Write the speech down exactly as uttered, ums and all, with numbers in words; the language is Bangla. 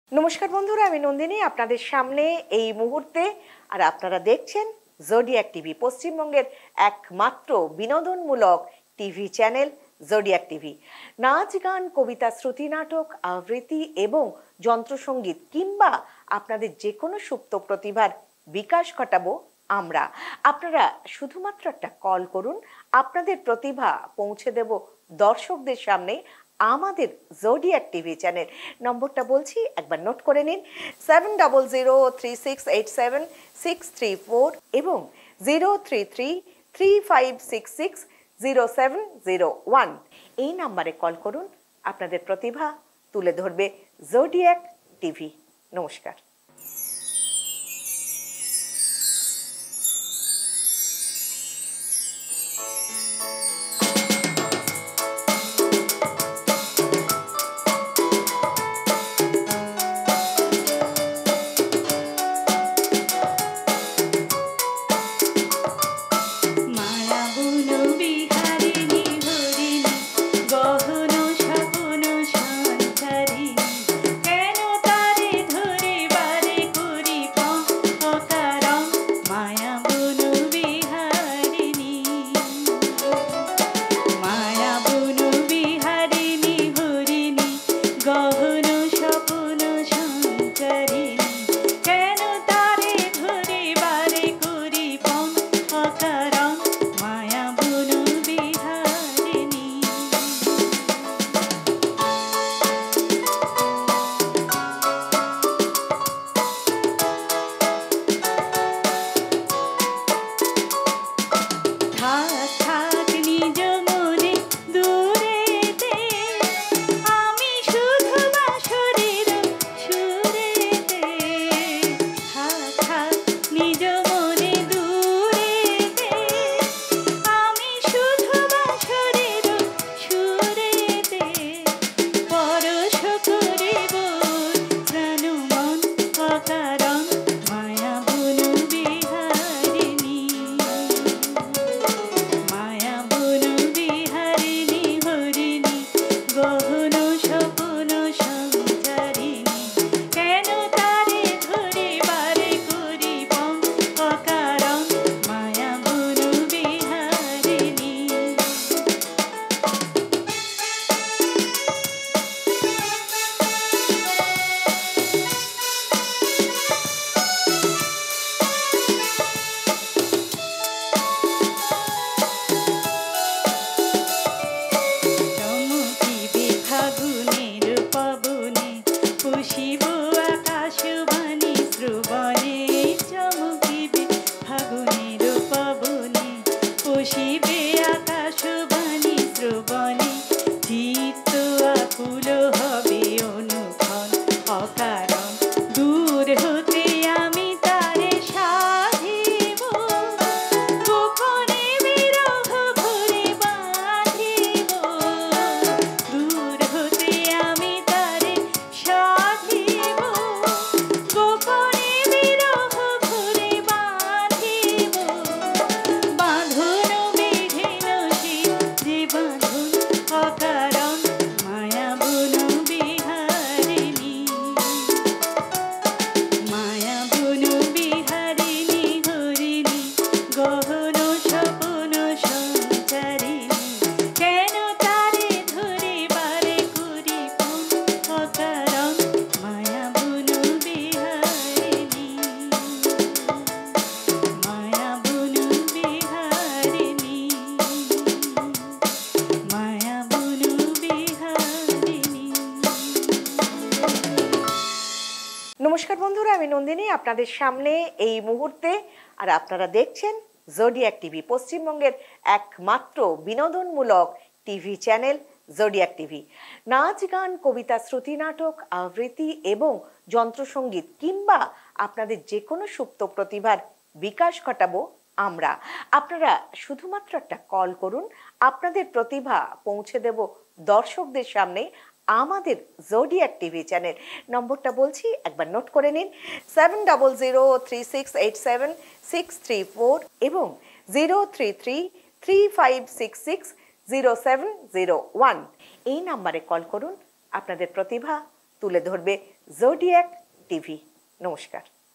নমস্কার বন্ধুরা, আমি নন্দিনী আপনাদের সামনে এই মুহূর্তে। আর আপনারা দেখছেন জোডিয়াক টিভি, পশ্চিমবঙ্গের একমাত্র বিনোদনমূলক টিভি চ্যানেল জোডিয়াক টিভি। নাচ, গান, কবিতা, শ্রুতি, নাটক, আবৃত্তি এবং যন্ত্রসঙ্গীত কিংবা আপনাদের যে কোনো সুপ্ত প্রতিভার বিকাশ ঘটাবো আমরা। আপনারা শুধুমাত্র একটা কল করুন, আপনাদের প্রতিভা পৌঁছে দেব দর্শকদের সামনে আমাদের জোডিয়াক টিভি চ্যানেল। নম্বরটা বলছি, একবার নোট করে নিন, seven double zero three six eight seven six three four এবং zero three three three five six six zero seven zero one. এই নাম্বারে কল করুন, আপনাদের প্রতিভা তুলে ধরবে জোডিয়াক টিভি। নমস্কার। নমস্কার বন্ধুরা, আমি নন্দিনী আপনাদের সামনে এই মুহূর্তে। আর আপনারা দেখছেন জোডিয়াক টিভি, পশ্চিমবঙ্গের একমাত্র বিনোদনমূলক টিভি চ্যানেল জোডিয়াক টিভি। নাচ, গান, কবিতা, শ্রুতি, নাটক, আবৃত্তি এবং যন্ত্রসঙ্গীত কিংবা আপনাদের যে কোনো সুপ্ত প্রতিভার বিকাশ ঘটাবো আমরা। আপনারা শুধুমাত্র একটা কল করুন, আপনাদের প্রতিভা পৌঁছে দেব দর্শকদের সামনে আমাদের জোডিয়াক টিভি চ্যানেল। নম্বরটা বলছি, একবার নোট করে নিন, seven double zero three six eight seven six three four এবং zero three three three five six six zero seven zero one. এই নাম্বারে কল করুন, আপনাদের প্রতিভা তুলে ধরবে জোডিয়াক টিভি। নমস্কার।